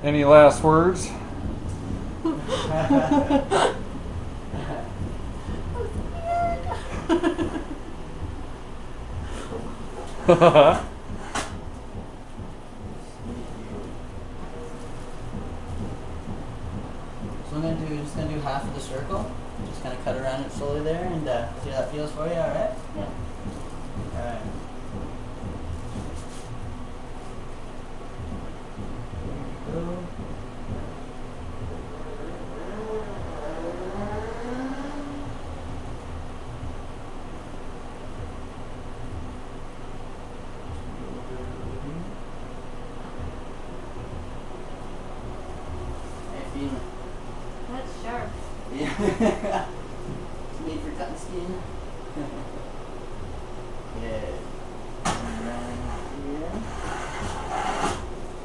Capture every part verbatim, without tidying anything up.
Any last words? So I'm gonna do just gonna do half of the circle. Just kind of cut around it slowly there, and uh, see how that feels for you. All right. Yeah. All right. There we go. How you feeling? That's sharp. Yeah. It's made for cutting skin. Good. And then here.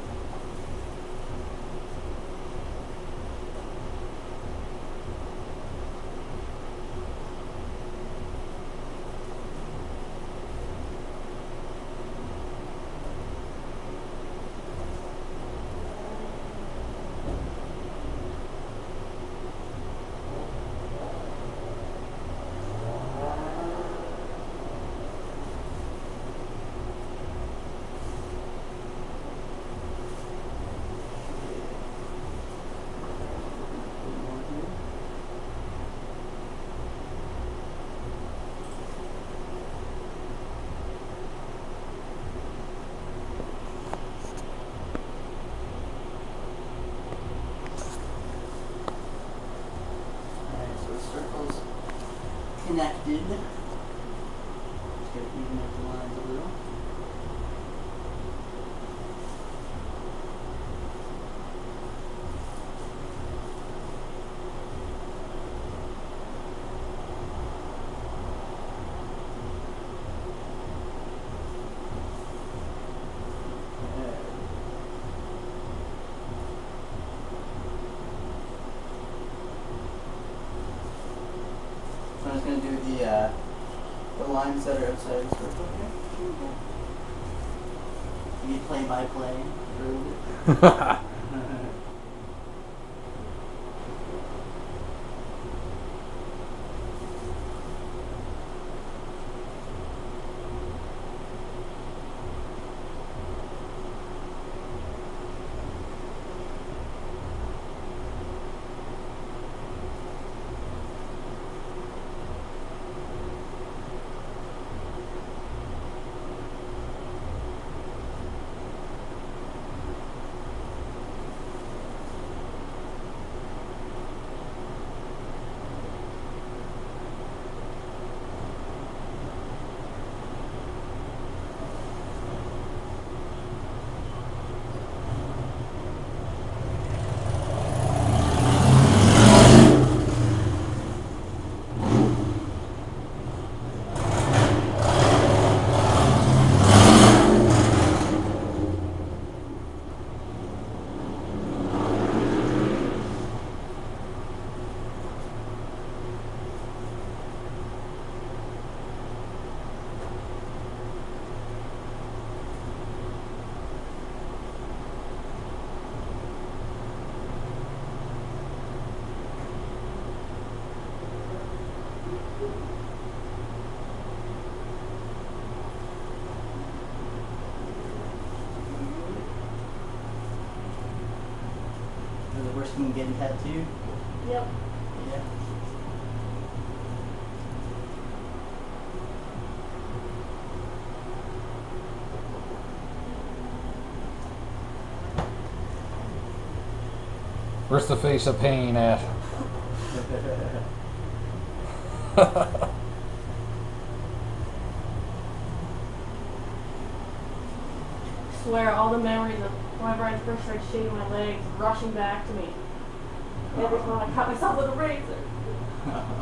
Connected. Just gotta even up the lines a little. So I'm just going to do the, uh, the lines that are outside the circle here. Okay. You play by play for a little bit. Is the worst thing getting tattooed? Yep. Yeah. Where's the face of pain at? I swear, all the memories of whenever I first started shaving my legs rushing back to me. Every time I cut myself with a razor.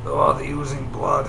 Oh, the oozing blood.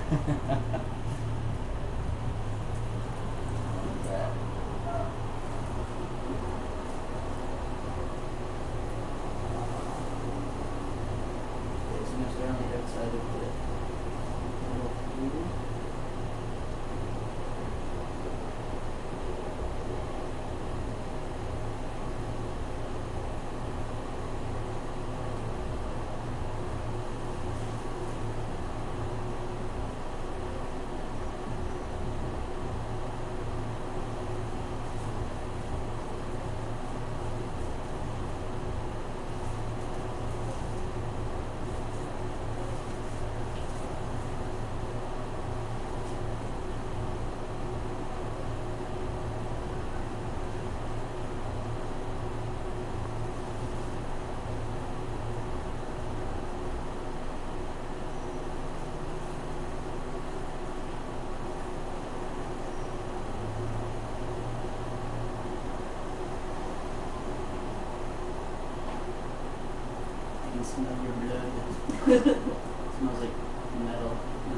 Smell your blood. Smells like metal.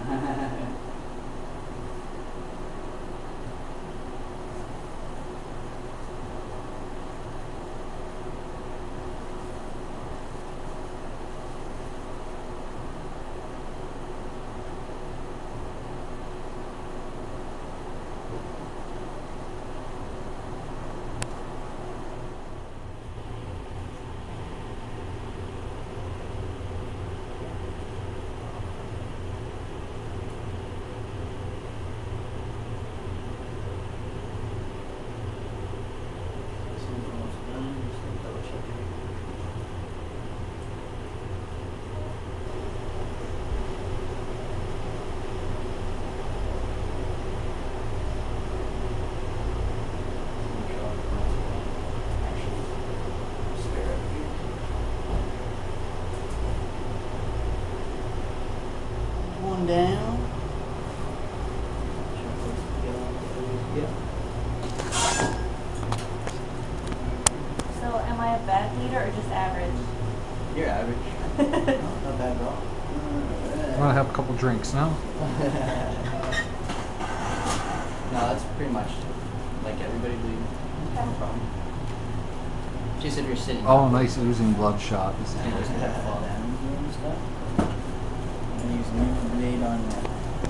One down. Yeah. So, am I a bad bleeder or just average? You're average. No, not bad at all. I want to have a couple drinks now. No, that's pretty much like everybody bleeding. No problem. She said you're sitting. Oh, nice oozing blood shot. This is And just have to fall down and stuff. And use a new blade on that.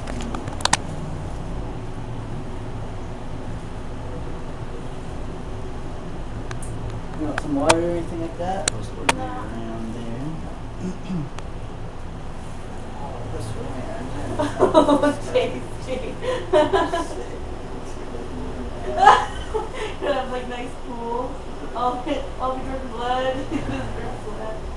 You want some water or anything like that? Those will be around there. Oh, this one, man. Oh, tasty. You'll have like nice pools. I'll, I'll be drinking blood. Just drink blood.